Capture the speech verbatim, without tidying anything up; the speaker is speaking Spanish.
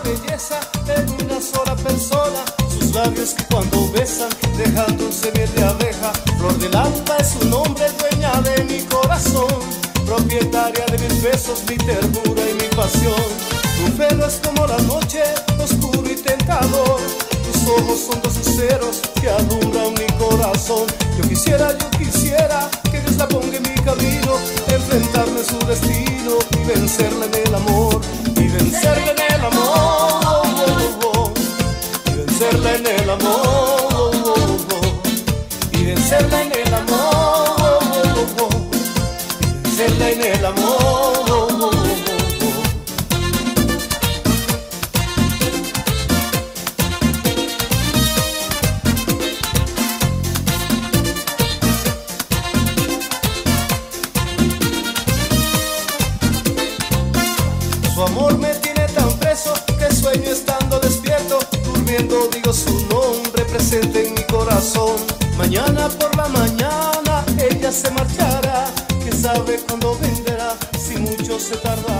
belleza en una sola persona. Sus labios que cuando besan dejan dulce miel de abeja. Flor del alba es su nombre, dueña de mi corazón, propietaria de mis besos, mi ternura y mi pasión. Tu pelo es como la noche, oscuro y tentador. Tus ojos son dos luceros que alumbran mi corazón. Yo quisiera, yo quisiera que Dios la ponga en mi camino, enfrentarme a su destino y vencerla en el amor, y vencerla en el amor, oh, oh, oh, y vencerla en el amor, oh, oh, oh, y vencerla en el amor, oh, oh, oh, y vencerla en el amor, oh, oh, oh. Su amor me tiene tan preso que sueño estando despierto, durmiendo digo su nombre presente en mi corazón. Mañana por la mañana ella se marchará, quién sabe cuándo vendrá, si mucho se tarda.